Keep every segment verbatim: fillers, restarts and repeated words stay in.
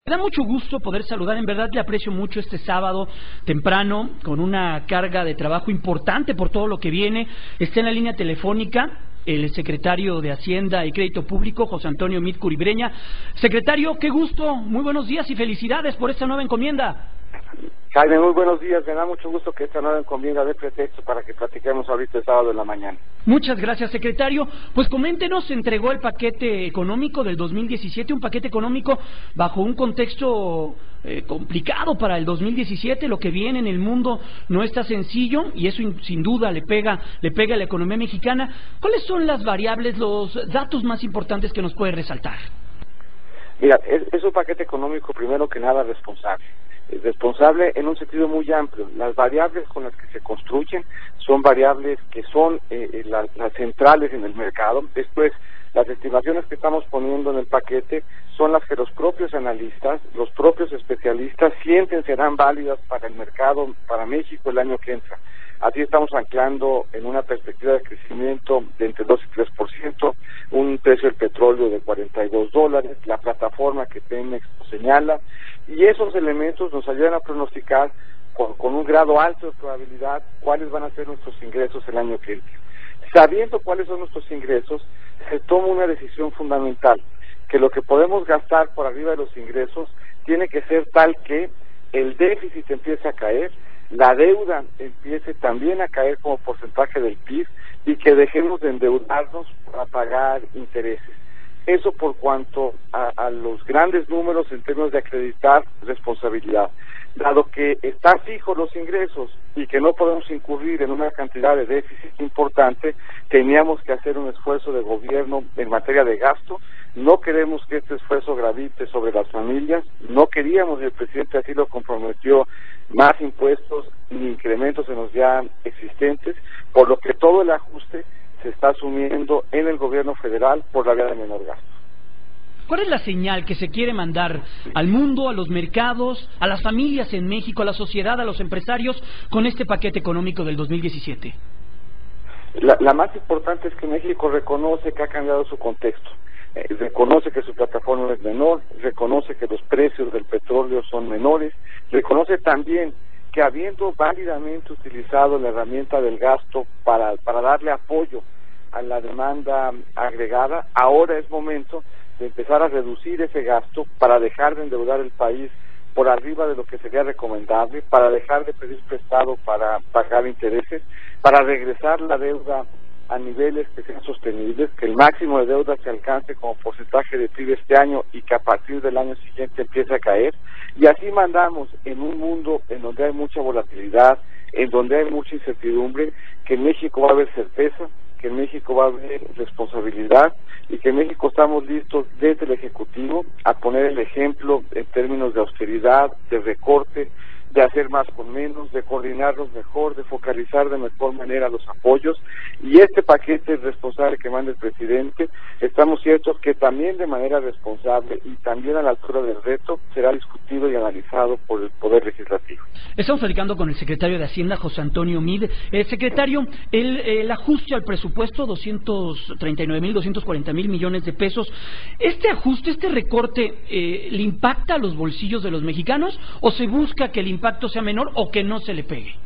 Me da mucho gusto poder saludar, en verdad le aprecio mucho este sábado temprano, con una carga de trabajo importante por todo lo que viene. Está en la línea telefónica el secretario de Hacienda y Crédito Público, José Antonio Meade Curibreña. Secretario, qué gusto, muy buenos días y felicidades por esta nueva encomienda. Jaime, muy buenos días. Me da mucho gusto que esta nueva encomienda dé pretexto para que platiquemos ahorita el sábado en la mañana. Muchas gracias, secretario. Pues coméntenos, se entregó el paquete económico del dos mil diecisiete, un paquete económico bajo un contexto eh, complicado para el dos mil diecisiete. Lo que viene en el mundo no está sencillo y eso sin duda le pega, le pega a la economía mexicana. ¿Cuáles son las variables, los datos más importantes que nos puede resaltar? Mira, es, es un paquete económico primero que nada responsable. Responsable en un sentido muy amplio. Las variables con las que se construyen son variables que son eh, la, las centrales en el mercado. Esto es, las estimaciones que estamos poniendo en el paquete son las que los propios analistas, los propios especialistas sienten serán válidas para el mercado, para México el año que entra. Así estamos anclando en una perspectiva de crecimiento de entre dos y tres por ciento, un precio del petróleo de cuarenta y dos dólares, la plataforma que Pemex señala, y esos elementos nos ayudan a pronosticar con, con un grado alto de probabilidad cuáles van a ser nuestros ingresos el año que entra. Sabiendo cuáles son nuestros ingresos, se toma una decisión fundamental, que lo que podemos gastar por arriba de los ingresos tiene que ser tal que el déficit empiece a caer, la deuda empiece también a caer como porcentaje del P I B y que dejemos de endeudarnos para pagar intereses. Eso por cuanto a, a los grandes números en términos de acreditar responsabilidad. Dado que están fijos los ingresos y que no podemos incurrir en una cantidad de déficit importante, teníamos que hacer un esfuerzo de gobierno en materia de gasto. No queremos que este esfuerzo gravite sobre las familias, no queríamos, y el presidente así lo comprometió, más impuestos ni incrementos en los ya existentes, por lo que todo el ajuste se está asumiendo en el gobierno federal por la vía de menor gasto. ¿Cuál es la señal que se quiere mandar al mundo, a los mercados, a las familias en México, a la sociedad, a los empresarios con este paquete económico del dos mil diecisiete? La, la más importante es que México reconoce que ha cambiado su contexto. Eh, reconoce que su plataforma es menor, reconoce que los precios del petróleo son menores, reconoce también que habiendo válidamente utilizado la herramienta del gasto para, para darle apoyo a la demanda agregada, ahora es momento de empezar a reducir ese gasto para dejar de endeudar el país por arriba de lo que sería recomendable, para dejar de pedir prestado para pagar intereses, para regresar la deuda a niveles que sean sostenibles, que el máximo de deuda se alcance como porcentaje de P I B este año y que a partir del año siguiente empiece a caer, y así mandamos en un mundo en donde hay mucha volatilidad, en donde hay mucha incertidumbre, que en México va a haber certeza, que en México va a haber responsabilidad y que en México estamos listos desde el Ejecutivo a poner el ejemplo en términos de austeridad, de recorte, de hacer más con menos, de coordinarnos mejor, de focalizar de mejor manera los apoyos, y este paquete responsable que manda el presidente, estamos ciertos que también de manera responsable y también a la altura del reto será discutido y analizado por el Poder Legislativo. Estamos platicando con el secretario de Hacienda, José Antonio Meade. Eh, secretario, el, el ajuste al presupuesto, doscientos treinta y nueve mil, doscientos cuarenta mil millones de pesos, ¿este ajuste, este recorte, eh, le impacta a los bolsillos de los mexicanos o se busca que el impacto sea menor o que no se le pegue?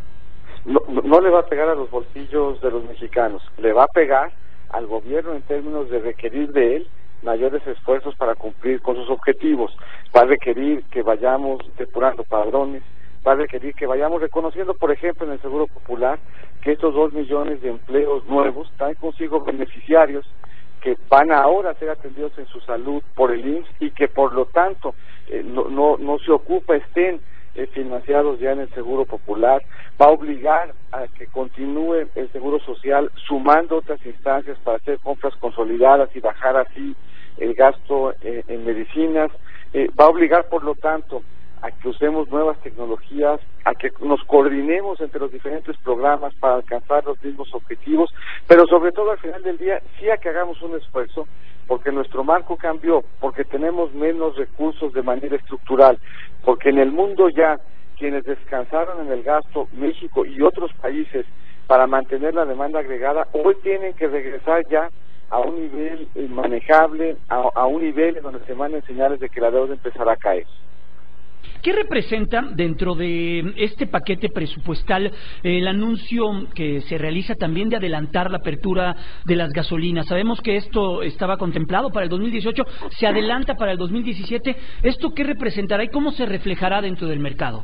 No, no, no le va a pegar a los bolsillos de los mexicanos, le va a pegar al gobierno en términos de requerir de él mayores esfuerzos para cumplir con sus objetivos, va a requerir que vayamos depurando padrones, va a requerir que vayamos reconociendo, por ejemplo, en el Seguro Popular, que estos dos millones de empleos nuevos traen consigo beneficiarios que van ahora a ser atendidos en su salud por el I M S S y que por lo tanto eh, no, no, no se ocupa, estén eh, financiados ya en el Seguro Popular, va a obligar a que continúe el Seguro Social sumando otras instancias para hacer compras consolidadas y bajar así el gasto eh, en medicinas, eh, va a obligar por lo tanto a que usemos nuevas tecnologías, a que nos coordinemos entre los diferentes programas para alcanzar los mismos objetivos, pero sobre todo al final del día sí a que hagamos un esfuerzo, porque nuestro marco cambió, porque tenemos menos recursos de manera estructural, porque en el mundo ya quienes descansaron en el gasto, México y otros países, para mantener la demanda agregada, hoy tienen que regresar ya a un nivel eh, manejable, a, a un nivel en donde se manden señales de que la deuda empezará a caer. ¿Qué representa dentro de este paquete presupuestal eh, el anuncio que se realiza también de adelantar la apertura de las gasolinas? Sabemos que esto estaba contemplado para el dos mil dieciocho, se adelanta para el dos mil diecisiete. ¿Esto qué representará y cómo se reflejará dentro del mercado?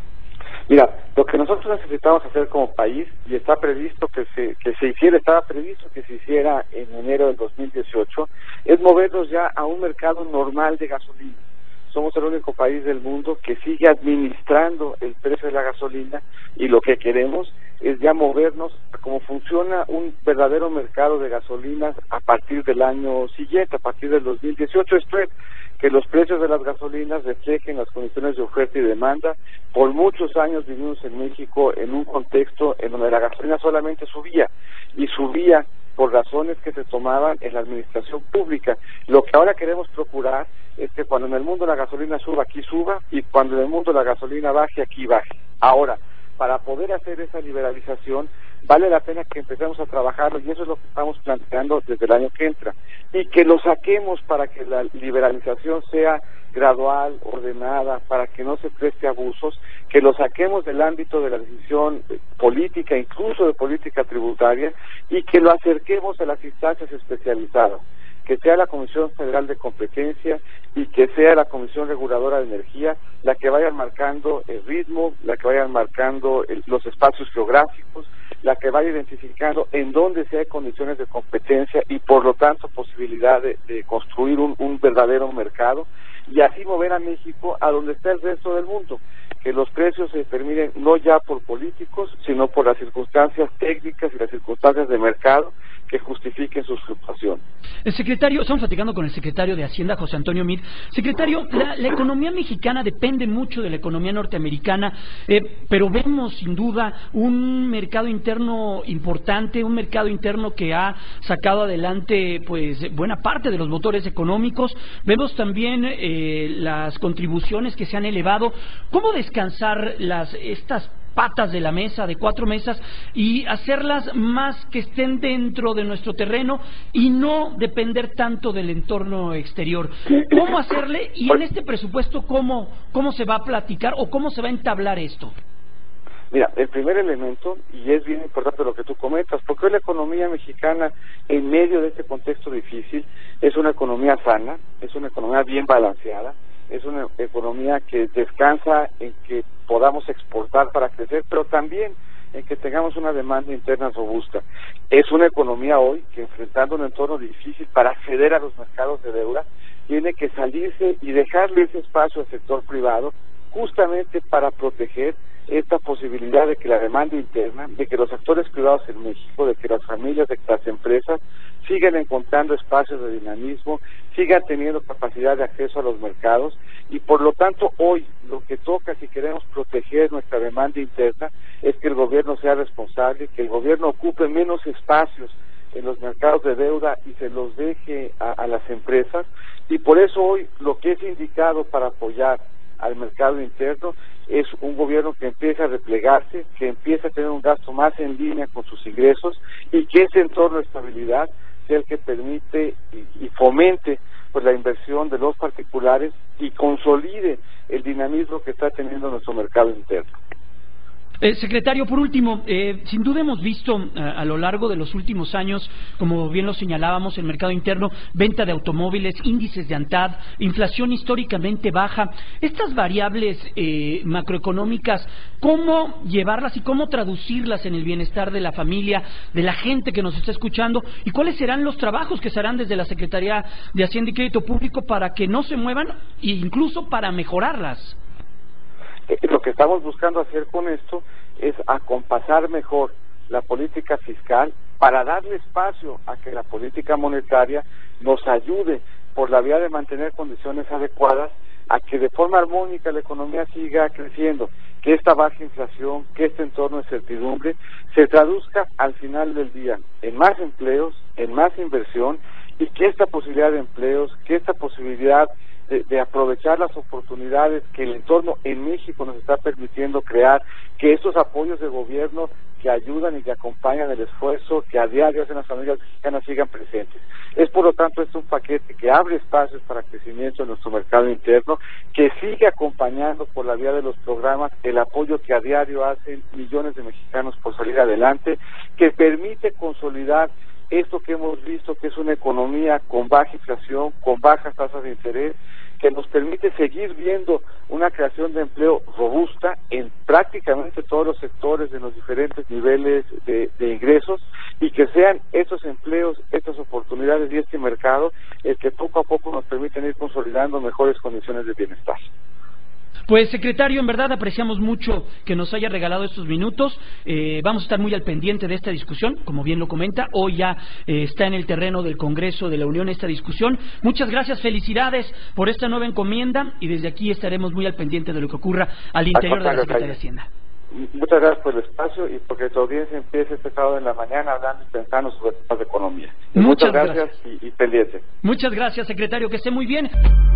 Mira, lo que nosotros necesitamos hacer como país, y está previsto que se que se hiciera, estaba previsto que se hiciera en enero del dos mil dieciocho, es movernos ya a un mercado normal de gasolina. Somos el único país del mundo que sigue administrando el precio de la gasolina, y lo que queremos es ya movernos a cómo funciona un verdadero mercado de gasolinas a partir del año siguiente, a partir del dos mil dieciocho. Esto es, que los precios de las gasolinas reflejen las condiciones de oferta y demanda. Por muchos años vivimos en México en un contexto en donde la gasolina solamente subía, y subía por razones que se tomaban en la administración pública. Lo que ahora queremos procurar es que cuando en el mundo la gasolina suba, aquí suba, y cuando en el mundo la gasolina baje, aquí baje. Ahora, para poder hacer esa liberalización, vale la pena que empecemos a trabajarlo, y eso es lo que estamos planteando desde el año que entra, y que lo saquemos para que la liberalización sea gradual, ordenada, para que no se preste abusos, que lo saquemos del ámbito de la decisión política, incluso de política tributaria, y que lo acerquemos a las instancias especializadas, que sea la Comisión Federal de Competencia y que sea la Comisión Reguladora de Energía la que vaya marcando el ritmo, la que vaya marcando el, los espacios geográficos, la que vaya identificando en dónde sí hay condiciones de competencia y por lo tanto posibilidad de, de construir un, un verdadero mercado, y así mover a México a donde está el resto del mundo, que los precios se determinen no ya por políticos, sino por las circunstancias técnicas y las circunstancias de mercado que justifiquen sus fluctuaciones. El secretario, estamos platicando con el secretario de Hacienda, José Antonio Meade. Secretario, la, la economía mexicana depende mucho de la economía norteamericana, eh, pero vemos sin duda un mercado interno importante, un mercado interno que ha sacado adelante pues buena parte de los motores económicos. Vemos también eh, las contribuciones que se han elevado. ¿Cómo descansar las estas patas de la mesa, de cuatro mesas, y hacerlas más que estén dentro de nuestro terreno y no depender tanto del entorno exterior? ¿Cómo hacerle? Y en este presupuesto, ¿cómo, cómo se va a platicar o cómo se va a entablar esto? Mira, el primer elemento, y es bien importante lo que tú comentas, porque hoy la economía mexicana, en medio de este contexto difícil, es una economía sana, es una economía bien balanceada, es una economía que descansa en que podamos exportar para crecer, pero también en que tengamos una demanda interna robusta. Es una economía hoy que, enfrentando un entorno difícil para acceder a los mercados de deuda, tiene que salirse y dejarle ese espacio al sector privado, justamente para proteger esta posibilidad de que la demanda interna, de que los actores privados en México, de que las familias, de que las empresas sigan encontrando espacios de dinamismo, sigan teniendo capacidad de acceso a los mercados, y por lo tanto hoy lo que toca, si queremos proteger nuestra demanda interna, es que el gobierno sea responsable, que el gobierno ocupe menos espacios en los mercados de deuda y se los deje a, a las empresas, y por eso hoy lo que es indicado para apoyar al mercado interno es un gobierno que empiece a replegarse, que empiece a tener un gasto más en línea con sus ingresos, y que ese entorno de estabilidad sea el que permite y, y fomente pues la inversión de los particulares y consolide el dinamismo que está teniendo nuestro mercado interno. Eh, secretario, por último, eh, sin duda hemos visto eh, a lo largo de los últimos años, como bien lo señalábamos, el mercado interno, venta de automóviles, índices de ANTAD, inflación históricamente baja. Estas variables eh, macroeconómicas, ¿cómo llevarlas y cómo traducirlas en el bienestar de la familia, de la gente que nos está escuchando? ¿Y cuáles serán los trabajos que se harán desde la Secretaría de Hacienda y Crédito Público para que no se muevan e incluso para mejorarlas? Lo que estamos buscando hacer con esto es acompasar mejor la política fiscal para darle espacio a que la política monetaria nos ayude por la vía de mantener condiciones adecuadas a que de forma armónica la economía siga creciendo, que esta baja inflación, que este entorno de certidumbre se traduzca al final del día en más empleos, en más inversión, y que esta posibilidad de empleos, que esta posibilidad de, de aprovechar las oportunidades que el entorno en México nos está permitiendo crear, que estos apoyos de gobierno que ayudan y que acompañan el esfuerzo que a diario hacen las familias mexicanas sigan presentes. Es por lo tanto este un paquete que abre espacios para crecimiento en nuestro mercado interno, que sigue acompañando por la vía de los programas el apoyo que a diario hacen millones de mexicanos por salir adelante, que permite consolidar esto que hemos visto, que es una economía con baja inflación, con bajas tasas de interés, que nos permite seguir viendo una creación de empleo robusta en prácticamente todos los sectores de los diferentes niveles de, de ingresos, y que sean esos empleos, estas oportunidades y este mercado el que poco a poco nos permiten ir consolidando mejores condiciones de bienestar. Pues, secretario, en verdad apreciamos mucho que nos haya regalado estos minutos. Eh, vamos a estar muy al pendiente de esta discusión, como bien lo comenta. Hoy ya eh, está en el terreno del Congreso de la Unión esta discusión. Muchas gracias, felicidades por esta nueva encomienda, y desde aquí estaremos muy al pendiente de lo que ocurra al interior de la Secretaría de Hacienda. Muchas gracias por el espacio y porque tu audiencia empiece este sábado en la mañana hablando y pensando sobre temas de economía. Muchas, Muchas gracias, gracias. Y, y pendiente. Muchas gracias, secretario, que esté muy bien.